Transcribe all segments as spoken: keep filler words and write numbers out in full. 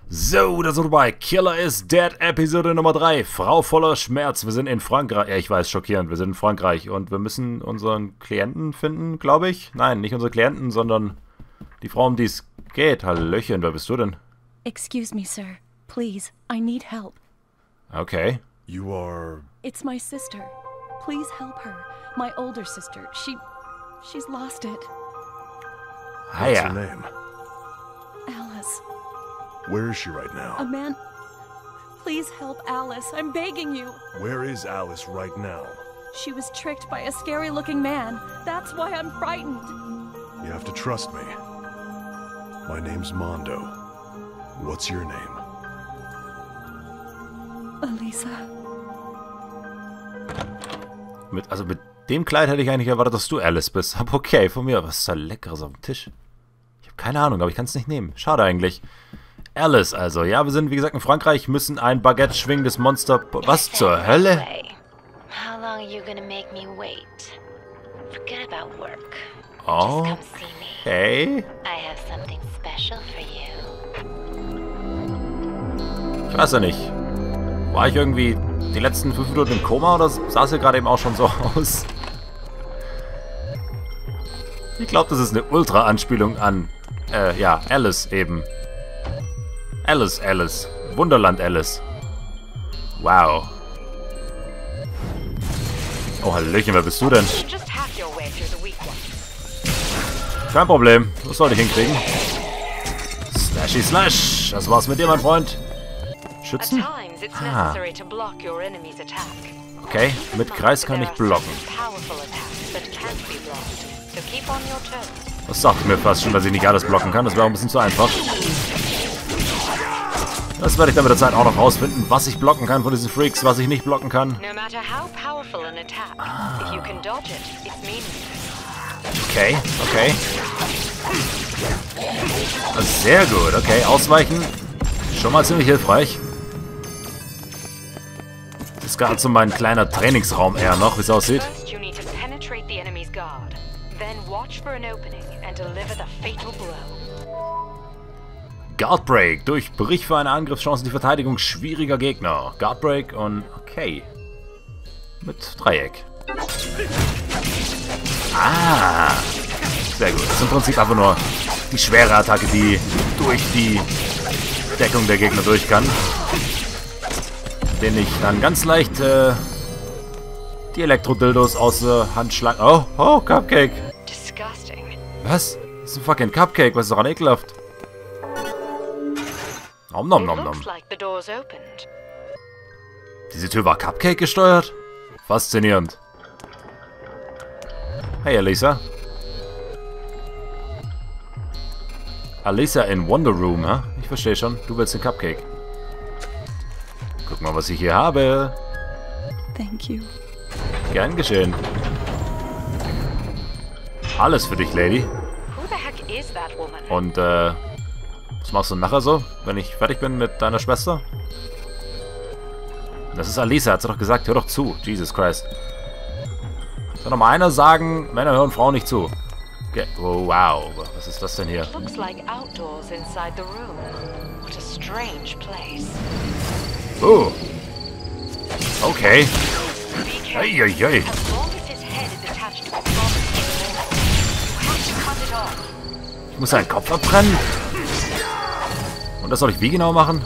So, da sind wir bei Killer is Dead, Episode Nummer drei. Frau voller Schmerz. Wir sind in Frankreich. Ja, ich weiß, schockierend. Wir sind in Frankreich und wir müssen unseren Klienten finden, glaube ich. Nein, nicht unsere Klienten, sondern die Frau, um die es geht. Hallöchen, wer bist du denn? Excuse me, sir. Please, I need help. Okay. You are... It's my sister. Please help her. My older sister. She... she's lost it. Ah, What's ja. her name? Alice. Where is she right now? A man... Please help Alice. I'm begging you. Where is Alice right now? She was tricked by a scary-looking man. That's why I'm frightened. You have to trust me. My name's Mondo. What's your name? Elisa. Mit, also mit dem Kleid hätte ich eigentlich erwartet, dass du Alice bist. Aber okay, von mir. Was ist da Leckeres auf dem Tisch? Ich habe keine Ahnung, aber ich kann es nicht nehmen. Schade eigentlich. Alice also. Ja, wir sind wie gesagt in Frankreich, müssen ein Baguette schwingendes Monster... Was zur Hölle? How long are you gonna make me wait? Forget about work. Oh, Just come see me. okay. I have something special for you. Ich weiß ja nicht. War ich irgendwie die letzten fünf Minuten im Koma oder sah es ja gerade eben auch schon so aus? Ich glaube, das ist eine Ultra-Anspielung an, äh, ja, Alice eben. Alice, Alice. Wunderland Alice. Wow. Oh, Hallöchen, wer bist du denn? Just hack your way through the weak ones. Kein Problem. Das sollte ich hinkriegen. Slashy Slash. Das war's mit dir, mein Freund. At Schützen? times, it's Ah. necessary to block your enemy's attack. Okay, mit Kreis kann ich blocken. Powerful attacks that can't be blocked. So keep on your toes. Das sagte mir fast schon, dass ich nicht alles blocken kann. Das wäre auch ein bisschen zu einfach. Das werde ich dann mit der Zeit auch noch rausfinden, was ich blocken kann von diesen Freaks, was ich nicht blocken kann. No matter how powerful an attack, if you can dodge it, it's meaningless. Okay, okay. Das ist sehr gut. Okay, ausweichen. Schon mal ziemlich hilfreich. Das ist gerade so mein kleiner Trainingsraum eher noch, wie es aussieht. First, you need to penetrate the enemy's guard. Then watch for an opening and deliver the fatal blow. Guard Break. Durchbrich für eine Angriffschance die Verteidigung schwieriger Gegner. Guard Break und okay. Mit Dreieck. Ah. Sehr gut. Das ist im Prinzip einfach nur die schwere Attacke, die durch die Deckung der Gegner durch kann. Den ich dann ganz leicht äh, die Elektrodildos aus der Hand schlagen. Oh, oh, Cupcake. Disgusting. Was? Das ist ein fucking Cupcake. Was ist daran ekelhaft? Nom nom It nom nom. looks like the door's opened. Diese Tür war Cupcake gesteuert? Faszinierend. Hey, Alisa. Alisa in Wonder Room, ha? Ich verstehe schon. Du willst den Cupcake. Guck mal, was ich hier habe. Thank you. Gern geschehen. Alles für dich, Lady. Who the heck is that woman? Und, äh... was machst du nachher so, wenn ich fertig bin mit deiner Schwester? Das ist Alisa, hat sie doch gesagt. Hör doch zu. Jesus Christ. Kann doch mal einer sagen, Männer hören Frauen nicht zu. Okay. Oh, wow. Was ist das denn hier? Looks like outdoors inside the room. What a strange place. Oh. Okay. Be careful. Ei, ei, ei. As long as his head is attached to a promise in the wall, you have to cut it off. Ich muss seinen Kopf abbrennen. Und das soll ich wie genau machen?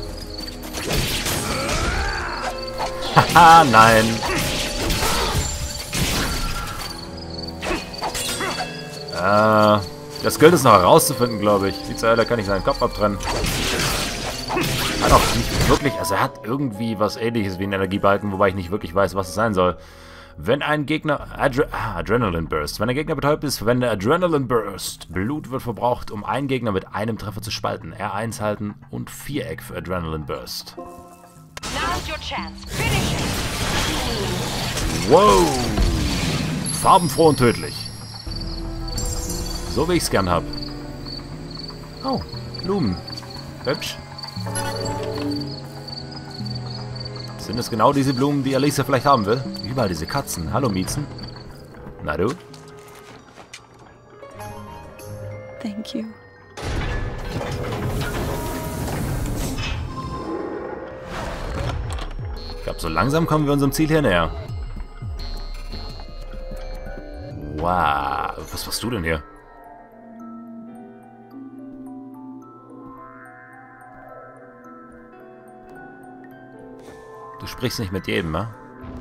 Haha, nein. Äh, das gilt es noch herauszufinden, glaube ich. Wie zur Hölle kann ich seinen Kopf abtrennen? Hat auch nicht wirklich, also er hat irgendwie was Ähnliches wie einen Energiebalken, wobei ich nicht wirklich weiß, was es sein soll. Wenn ein Gegner... Adre ah, Adrenaline Burst. Wenn ein Gegner betäubt ist, verwende Adrenaline Burst. Blut wird verbraucht, um einen Gegner mit einem Treffer zu spalten. R eins halten und Viereck für Adrenaline Burst. Now's your chance. Finish it. Wow! Farbenfroh und tödlich. So wie ich es gern habe. Oh, Blumen. Hübsch. Sind es genau diese Blumen, die Alisa vielleicht haben will? Überall diese Katzen. Hallo, Miezen. Na du? Thank you. So langsam kommen wir unserem Ziel hier näher. Wow. Was machst du denn hier? Du sprichst nicht mit jedem, ne?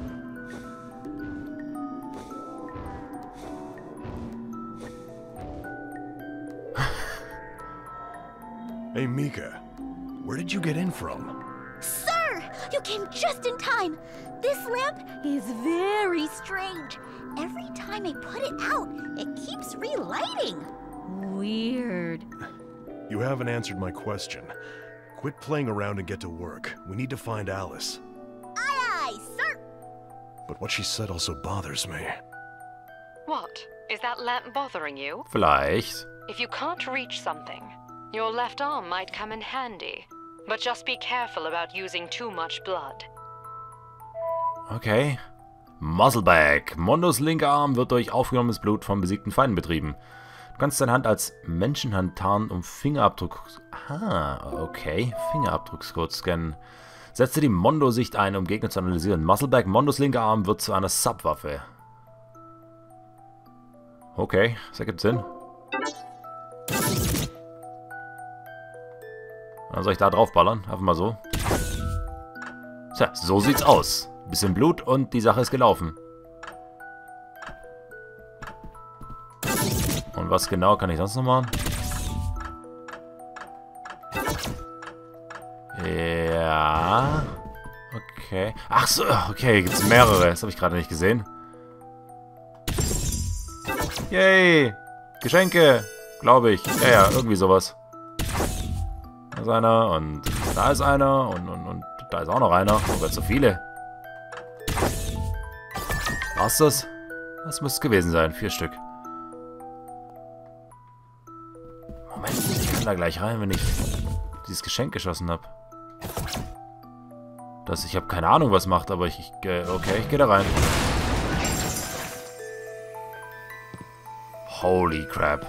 Hey, Mika. Where did you get in from? Sir, you came just in time. This lamp is very strange. Every time I put it out, it keeps relighting. Weird. You haven't answered my question. Quit playing around and get to work. We need to find Alice. Aye, aye, sir. But what she said also bothers me. What? Is that lamp bothering you? Vielleicht. If you can't reach something, your left arm might come in handy. But just be careful about using too much blood. Okay. Muzzleback. Mondos linker Arm wird durch aufgenommenes Blut von besiegten Feinden betrieben. Du kannst deine Hand als Menschenhand tarnen, um Fingerabdruck... Ah, okay. Fingerabdruckscode scannen. Setze die Mondo-Sicht ein, um Gegner zu analysieren. Muzzleback, Mondos linker Arm, wird zu einer Subwaffe. Okay, das ergibt Sinn. Dann soll ich da drauf ballern? Einfach mal so. Tja, so sieht's aus. Bisschen Blut und die Sache ist gelaufen. Und was genau kann ich sonst noch machen? Ja. Okay. Ach so, okay, gibt's mehrere. Das habe ich gerade nicht gesehen. Yay! Geschenke! Glaube ich. Ja, ja, irgendwie sowas. Da ist einer und da ist einer und, und, und da ist auch noch einer. Oh Gott, so viele. War's das? Das müsste es gewesen sein. Vier Stück. Moment, ich kann da gleich rein, wenn ich dieses Geschenk geschossen habe. Das, ich habe keine Ahnung, was macht, aber ich, ich okay, ich gehe da rein. Holy crap.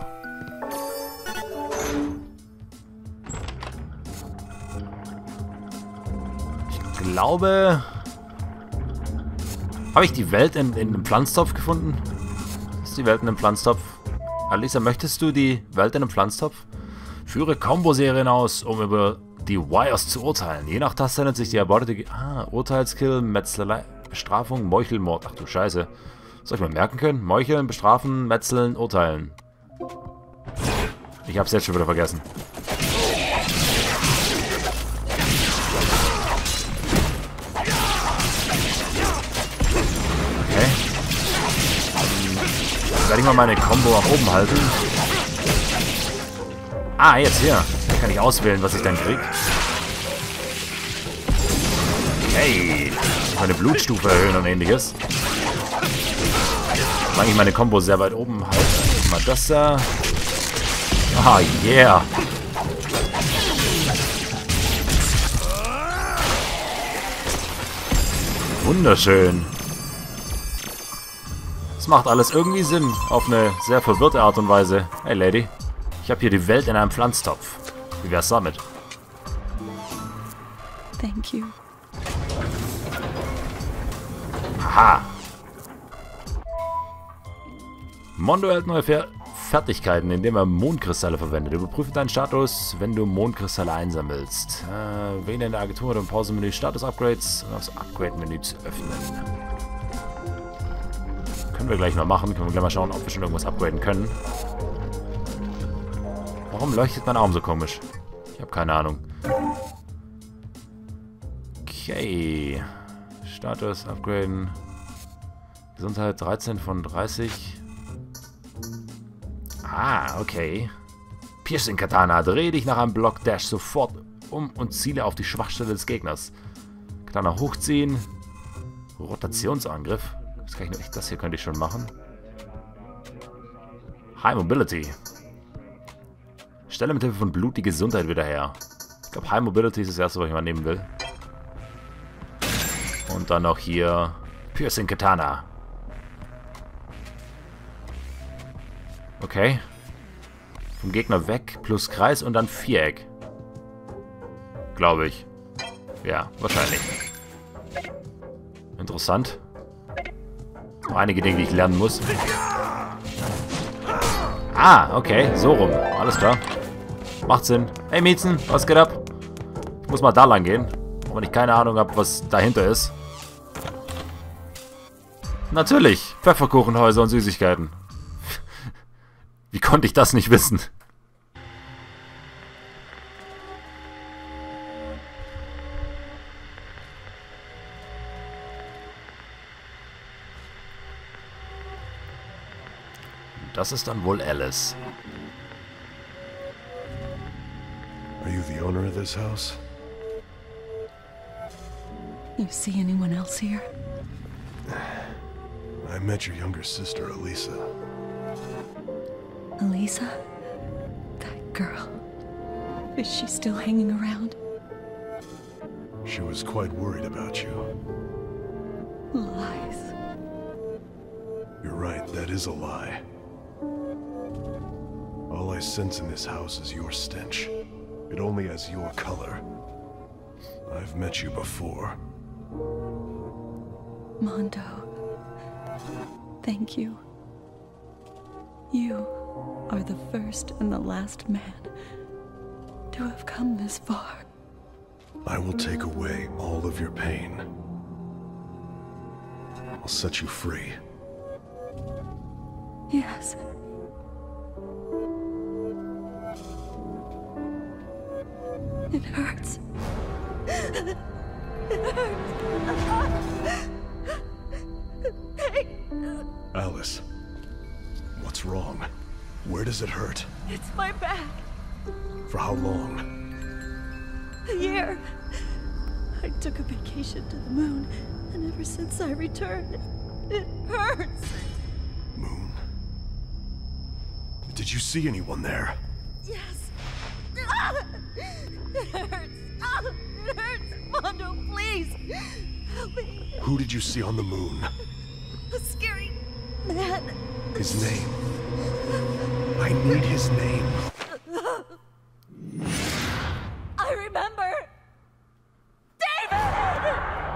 Ich glaube... Habe ich die Welt in, in einem Pflanztopf gefunden? Ist die Welt in einem Pflanztopf? Alisa, möchtest du die Welt in einem Pflanztopf? Führe Combo-Serien aus, um über die Wires zu urteilen. Je nach Taste nennt sich die erbeutete... Ah, Urteilskill, Metzlerei, Bestrafung, Meuchelmord. Ach du Scheiße. Soll ich mal merken können? Meucheln, bestrafen, metzeln, urteilen. Ich hab's jetzt schon wieder vergessen. Okay. Dann werde ich mal meine Combo nach oben halten. Ah, jetzt hier. Da kann ich auswählen, was ich dann krieg. Okay. Meine Blutstufe erhöhen und ähnliches. Solange ich meine Combo sehr weit oben halte. Mal das da. Ah, yeah. Wunderschön. Das macht alles irgendwie Sinn. Auf eine sehr verwirrte Art und Weise. Hey, Lady. Ich habe hier die Welt in einem Pflanztopf. Wie wär's damit? Thank you. Aha. Mondo erhält neue Fer Fertigkeiten, indem er Mondkristalle verwendet. Überprüfe deinen Status, wenn du Mondkristalle einsammelst. Äh, wähle in der Agentur oder im Pausenmenü Status-Upgrades und das Upgrade-Menü zu öffnen. Können wir gleich mal machen. Können wir gleich mal schauen, ob wir schon irgendwas upgraden können. Warum leuchtet mein Arm so komisch? Ich habe keine Ahnung. Okay. Status, upgraden. Gesundheit dreizehn von dreißig. Ah, okay. Piercing Katana. Dreh dich nach einem Block Dash sofort um und ziele auf die Schwachstelle des Gegners. Katana hochziehen. Rotationsangriff. Das, kann ich nur, das hier könnte ich schon machen. High Mobility. Stelle mit Hilfe von Blut die Gesundheit wieder her. Ich glaube, High Mobility ist das erste, was ich mal nehmen will. Und dann noch hier Piercing Katana. Okay. Vom Gegner weg, plus Kreis und dann Viereck. Glaube ich. Ja, wahrscheinlich. Interessant. Noch einige Dinge, die ich lernen muss. Ah, okay. So rum. Alles klar. Macht Sinn. Hey, Miezen, was geht ab? Ich muss mal da lang gehen. Auch wenn ich keine Ahnung habe, was dahinter ist. Natürlich. Pfefferkuchenhäuser und Süßigkeiten. Wie konnte ich das nicht wissen? Das ist dann wohl Alice. Are you the owner of this house? You see anyone else here? I met your younger sister, Elisa. Elisa? That girl. Is she still hanging around? She was quite worried about you. Lies. You're right, that is a lie. All I sense in this house is your stench. It only has your color. I've met you before. Mondo. Thank you. You are the first and the last man to have come this far. I will take away all of your pain. I'll set you free. Yes. It hurts. It hurts. Hey. Alice, what's wrong? Where does it hurt? It's my back. For how long? A year. I took a vacation to the moon, and ever since I returned, it hurts. Moon? Did you see anyone there? Yes. Ah! It hurts. Ah! It hurts. Mondo, please. Help me. Who did you see on the moon? A scary man. His name. I need his name. I remember. David!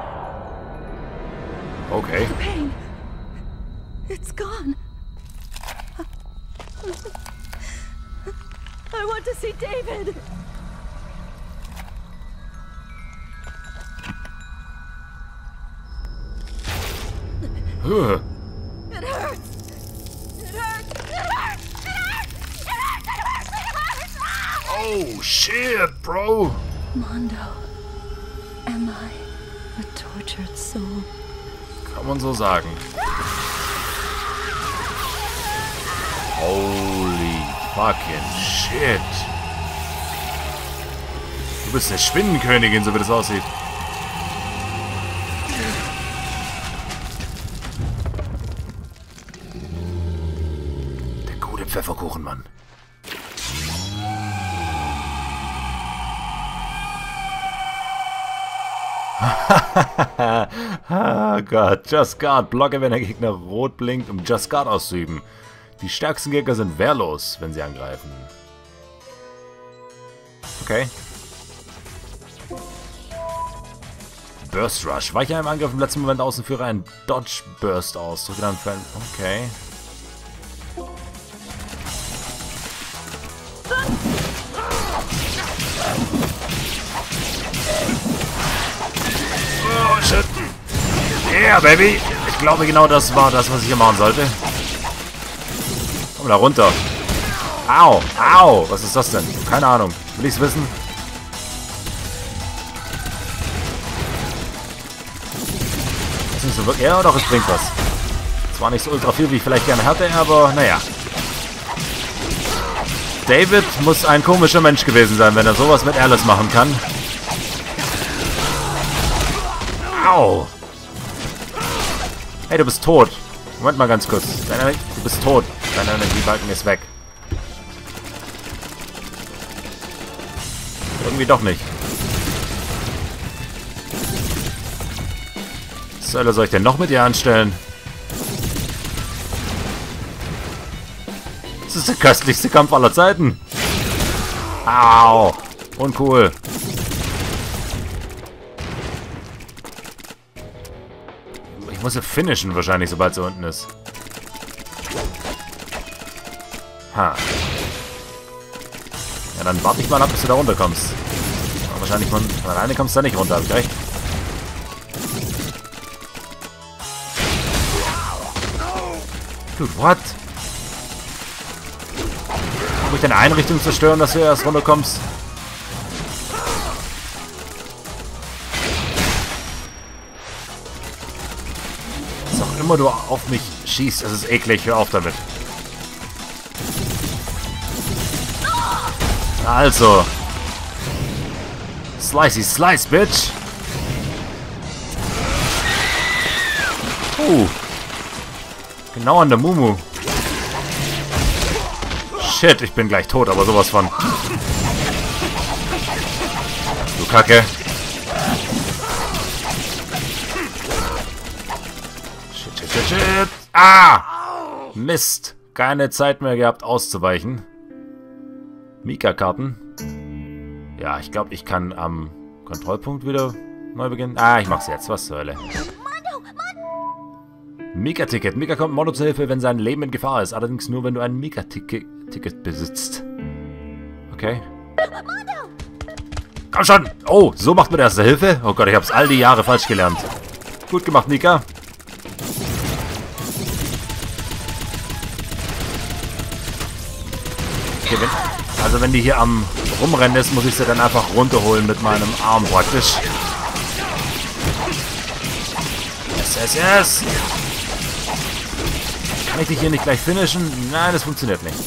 Okay. The pain. It's gone. I want to see David. Huh. It hurts. It hurts. It hurts. It hurts. It hurts. It hurts. It hurts. Ah! Oh, shit, bro. Mondo, am I a tortured soul? Kann man so sagen. Holy fucking shit. Du bist eine Schwindenkönigin, so wie das aussieht. Der gute Pfefferkuchenmann. Oh Gott, Just Guard. Blocke, wenn der Gegner rot blinkt, um Just Guard auszuüben. Die stärksten Gegner sind wehrlos, wenn sie angreifen. Okay. Burst Rush. Weiche einem Angriff im letzten Moment aus und führe einen Dodge Burst aus. Drücke dann für ein... Okay. Oh, shit. Yeah, baby. Ich glaube, genau das war das, was ich hier machen sollte. Komm da runter. Au, au. Was ist das denn? Keine Ahnung. Will ich's wissen? Das ist nicht so wirklich... Ja, doch, es bringt was. Zwar nicht so ultra viel, wie ich vielleicht gerne hätte, aber naja. David muss ein komischer Mensch gewesen sein, wenn er sowas mit Alice machen kann. Au! Hey, du bist tot. Moment mal ganz kurz. Deine, du bist tot. Dein Energiebalken ist weg. Irgendwie doch nicht. Was zur Hölle soll ich denn noch mit ihr anstellen? Das ist der köstlichste Kampf aller Zeiten. Au! Uncool. muss sie finishen wahrscheinlich, sobald sie unten ist. Ha. Ja, dann warte ich mal ab, bis du da runterkommst. Aber wahrscheinlich von, von alleine kommst du da nicht runter, hab ich recht? Dude, what? Muss ich deine Einrichtung zerstören, dass du erst runterkommst? Was auch immer du auf mich schießt, das ist eklig. Hör auf damit. Also. Slicey Slice, Bitch. Uh. Genau an der Mumu. Shit, ich bin gleich tot, aber sowas von. Du Kacke. Shit, shit, shit, shit. Ah! Mist. Keine Zeit mehr gehabt auszuweichen. Mika-Karten. Ja, ich glaube, ich kann am Kontrollpunkt wieder neu beginnen. Ah, ich mach's jetzt. Was zur Hölle. Mika-Ticket. Mika kommt Mondo zur Hilfe, wenn sein Leben in Gefahr ist. Allerdings nur, wenn du ein Mika-Ticket besitzt. Okay. Komm schon! Oh, so macht man erste Hilfe? Oh Gott, ich hab's all die Jahre falsch gelernt. Gut gemacht, Mika. Okay, wenn, also wenn die hier am Rumrennen ist, muss ich sie dann einfach runterholen mit meinem Arm praktisch. Yes, yes, yes! Kann ich dich hier nicht gleich finishen? Nein, das funktioniert nicht.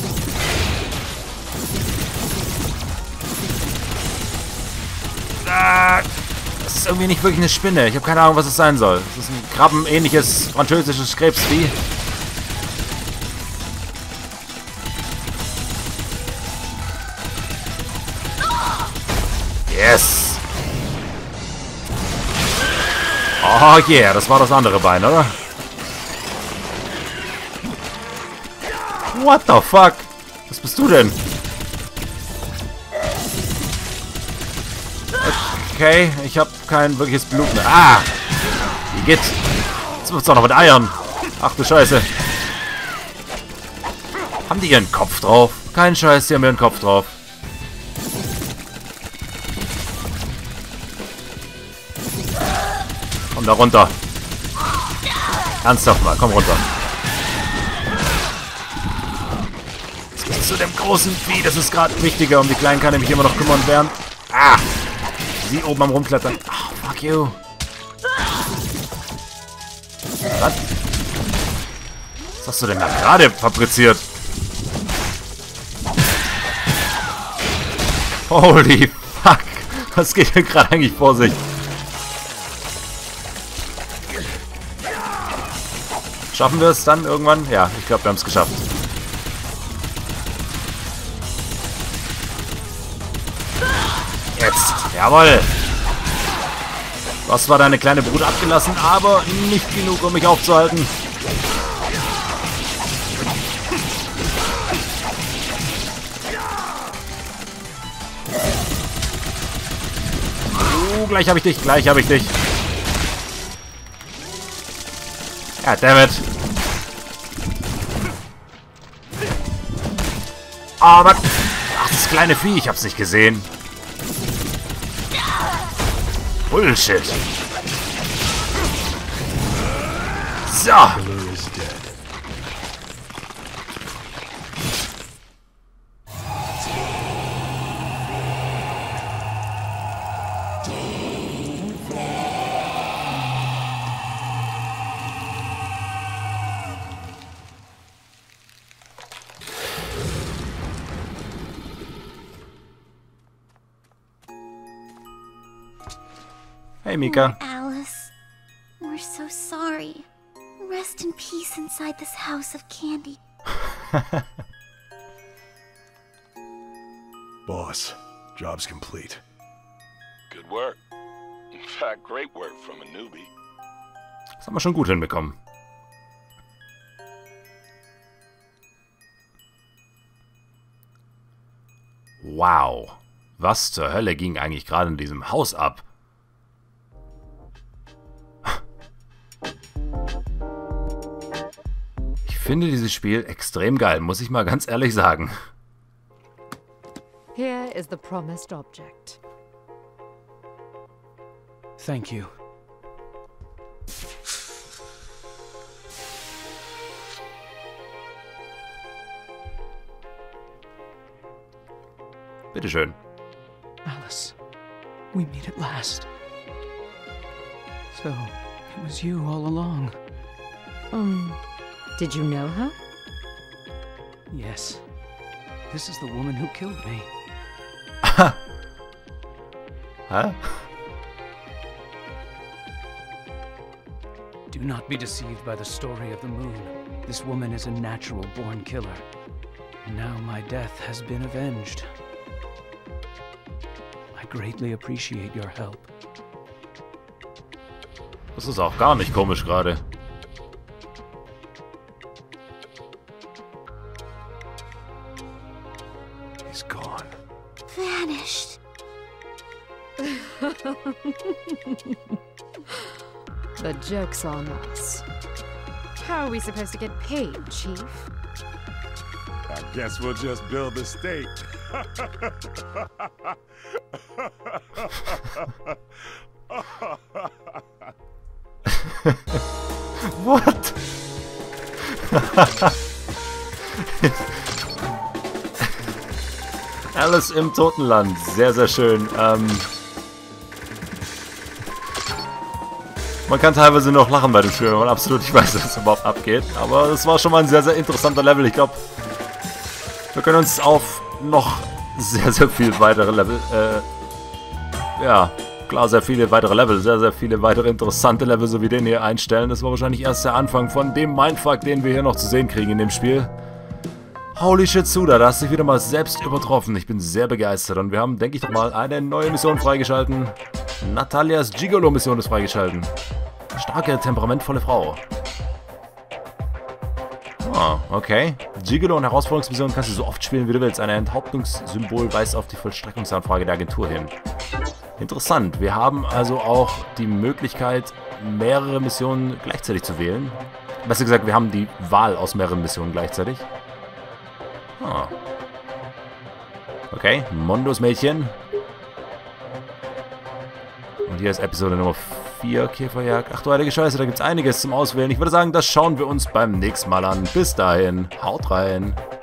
Ah, das ist irgendwie nicht wirklich eine Spinne. Ich habe keine Ahnung, was es sein soll. Das ist ein krabbenähnliches französisches Krebsvieh. Yes! Oh yeah, das war das andere Bein, oder? What the fuck? Was bist du denn? Okay, ich habe kein wirkliches Blut mehr. Ah! Wie geht's? Jetzt wird's auch noch mit Eiern. Ach du Scheiße. Haben die ihren Kopf drauf? Kein Scheiß, die haben ihren Kopf drauf. Komm da runter. Ernsthaft mal, komm runter. Jetzt bist du zu dem großen Vieh, das ist gerade wichtiger. Um die Kleinen kann ich mich immer noch kümmern werden. Ah! Sie oben am Rumklettern. Oh, fuck you. Was? Was hast du denn da gerade fabriziert? Holy fuck. Was geht denn gerade eigentlich vor sich? Schaffen wir es dann irgendwann? Ja, ich glaube, wir haben es geschafft. Jetzt. Jawohl. Du hast zwar deine kleine Brut abgelassen, aber nicht genug, um mich aufzuhalten. Uh, gleich habe ich dich, gleich habe ich dich. Ja, dammit. Oh, Mann. Ach, das kleine Vieh, ich hab's nicht gesehen. Bullshit. So. Hey, Mika. Alice, we're so sorry. Rest in peace inside this house of candy. Boss, job's complete. Good work. In fact, great work from a newbie. Das haben wir schon gut hinbekommen. Wow. Was zur Hölle ging eigentlich gerade in diesem Haus ab? finde dieses Spiel extrem geil, muss ich mal ganz ehrlich sagen. Here is the promised object. Thank you. Bitteschön. Alice, we meet at last. So, it was you all along. Um, did you know her? Yes. This is the woman who killed me. Hä? Do not be deceived by the story of the moon. This woman is a natural-born killer. And now my death has been avenged. I greatly appreciate your help. Das ist auch gar nicht komisch gerade. He's gone. Vanished. The joke's on us. How are we supposed to get paid, Chief? I guess we'll just build the state. What? Alice im Totenland. Sehr, sehr schön. Ähm man kann teilweise noch lachen bei dem Spiel, wenn man absolut nicht weiß, was überhaupt abgeht. Aber es war schon mal ein sehr, sehr interessanter Level. Ich glaube, wir können uns auf noch sehr, sehr viel weitere Level, äh, ja, klar, sehr viele weitere Level, sehr, sehr viele weitere interessante Level, so wie den hier einstellen. Das war wahrscheinlich erst der Anfang von dem Mindfuck, den wir hier noch zu sehen kriegen in dem Spiel. Holy shit, Suda, da hast du dich wieder mal selbst übertroffen. Ich bin sehr begeistert und wir haben, denke ich doch mal, eine neue Mission freigeschalten. Natalias Gigolo-Mission ist freigeschalten. Starke, temperamentvolle Frau. Ah, okay. Gigolo und Herausforderungsmission kannst du so oft spielen, wie du willst. Ein Enthauptungssymbol weist auf die Vollstreckungsanfrage der Agentur hin. Interessant. Wir haben also auch die Möglichkeit, mehrere Missionen gleichzeitig zu wählen. Besser gesagt, wir haben die Wahl aus mehreren Missionen gleichzeitig. Ah. Okay, Mondos Mädchen. Und hier ist Episode Nummer vier, Käferjagd. Ach du heilige Scheiße, da gibt es einiges zum Auswählen. Ich würde sagen, das schauen wir uns beim nächsten Mal an. Bis dahin, haut rein.